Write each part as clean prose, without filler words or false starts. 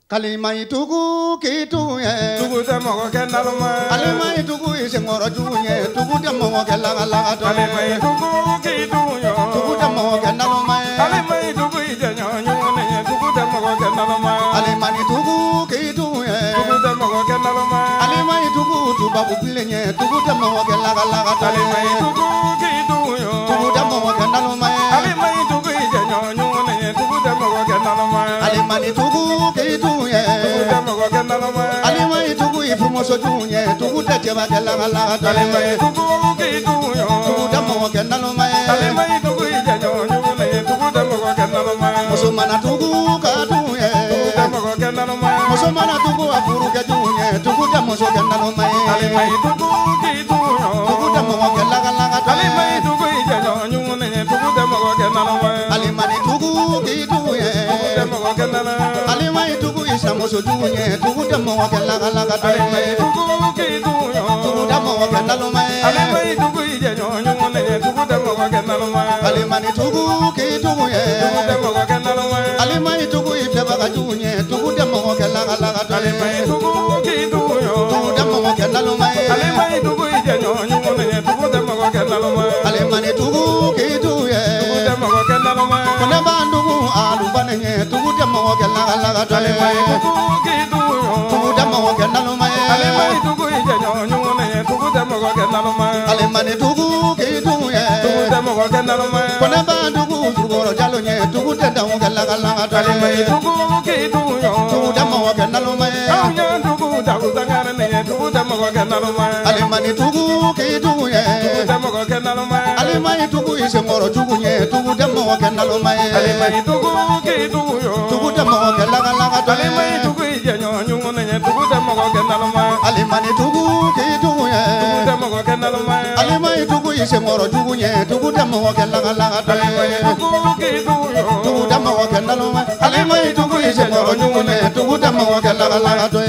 Kalimai tugu kitu ye. Tugu te mogo ke naluma. Kalimai tugu ise ngoro junye. Tugu te mogo ke laga laga to. Kalimai tugu kitu yo. Tugu te mogo ke naluma. Kalimai tugu ije nyonyo ne. Tugu te mogo ke naluma. Kalimai tugu kitu ye. Tugu te mogo ke naluma. Kalimai tugu tuba bubilenye. Tugu te mogo ke laga laga to. Kalimai tugu kitu yo. Tugu te mogo ke naluma. Kalimai tugu ije nyonyo ne. Tugu te mogo ke naluma. Kalimai tugu kitu ye. Tugu te mogo ke naluma. Kalimai tugu ifumoso junye. Tugu te jeba ke laga laga to. Kalimai tugu kitu yo. Tugu te mogo ke naluma. Kalimai tugu ije nyonyo ne. Tugu te mogo ke naluma. Musumana tugu katu ye. Tugu te mogo ke naluma. Musumana tugu afuru ke junye. Tugu te moso ke naluma. Kalimai tugu kitu yo. Tugu te mogo ke laga laga to. Kalimai tugu ije nyonyo ne. Tugu te mogo ke naluma. Alimani tugu kitu ye. Tugu te mogo ke naluma. Alimai tugu isa moso junye. Tugu te mogo ke laga laga to. Kalimai tugu kitu yo. Tugu te mogo ke naluma. Kalimai tugu ije nyonyo ne. Tugu te mogo ke naluma. Alimani tugu kitu ye. Tugu te mogo ke naluma. Alimai tugu ife baga junye. Tugu te mogo ke laga laga to. Kalimai tugu kitu yo. Tugu te mogo ke naluma. Kalimai tugu ije nyonyo ne. Tugu te mogo ke naluma. Alimani tugu kitu ye. Tugu te mogo ke naluma. Kone bandugu alu banenye. Tugu te mogo ke laga laga to. Kalimai tugu kitu yo. Tugu te mogo ke naluma. Kalimai tugu ije nyonyo ne. Tugu te mogo ke naluma. Alimani tugu kitu ye. Tugu te mogo ke naluma. Kone bandugu jugoro jalo nye. Tugu te damu ke laga laga to. Kalimai tugu kitu yo. Tugu te mogo ke naluma. Aunya tugu dagu sangare ne. Tugu te mogo ke naluma. Alimani tugu kitu ye. Tugu te mogo ke naluma. Alimani tugu ise ngoro jugu nye. Tugu te mogo ke naluma. Kalimai tugu kitu yo. Tugu te mogo ke laga laga to. Kalimai tugu ije nyonyo ne. Tugu te mogo ke naluma. Alimani tugu kitu ye. Tugu te mogo ke naluma. Alimai tugu ise ngoro jugu nye. Tugu te mogo ke laga laga to. Kalimai tugu kitu yo. Tugu te mogo ke naluma. Alimai tugu ise ngoro jugu nye. Tugu te mogo ke laga laga to.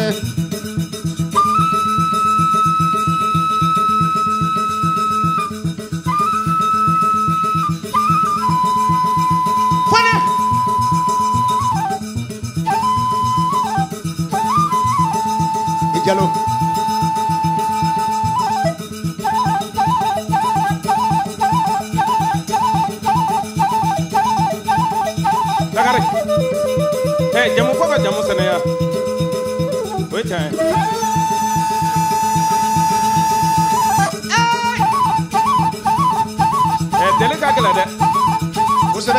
Ijalo. Lagare. Jamu ko ba jamu sene ya. Wecha. Dele ka gela de. Usere.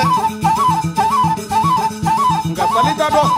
Nga palita do.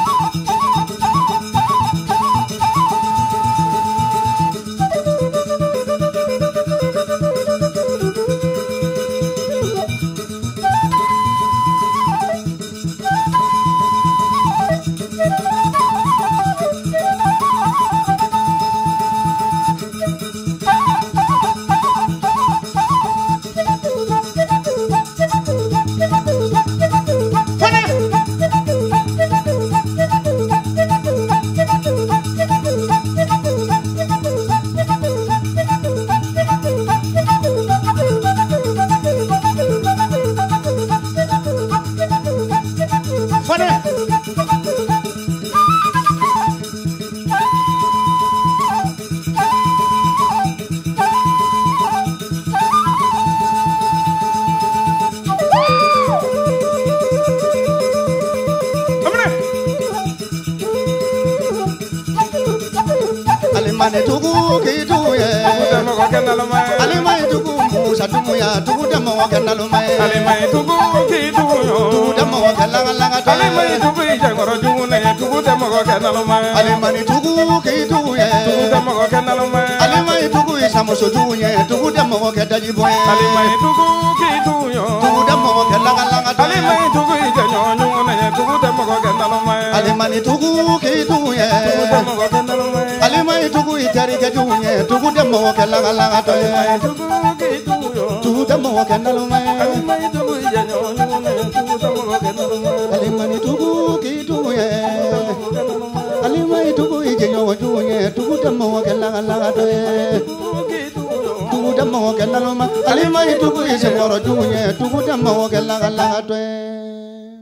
Alimani tugu kitu ye. Tugu te mogo ke naluma. Alimai tugu musa tugu ya. Tugu te mogo ke naluma. Kalimai tugu kitu yo. Tugu te mogo ke laga laga to. Kalimai tugu ije ngoro jugu ne. Tugu te mogo ke naluma. Alimani tugu kitu ye. Tugu te mogo ke naluma. Alimai tugu isa moso tugu nye. Tugu te mogo ke daji boy. Kalimai tugu kitu yo. Tugu te mogo ke laga laga to. Kalimai tugu ije nyonyo ne. Tugu te mogo ke naluma. Alimani tugu kitu ye. Tugu te mogo ke naluma. Alimai tugu itari ke junye. Tugu te mogo ke laga laga to. Kalimai tugu kitu yo. Tugu te mogo ke naluma. Kalimai tugu ije nyonyo ne. Tugu te mogo ke naluma. Alimani tugu kitu ye. Alimai tugu ije nyowo junye. Tugu te mogo ke laga laga to. Tugu te mogo ke naluma. Alimai tugu ise ngoro junye. Tugu te mogo ke laga laga to.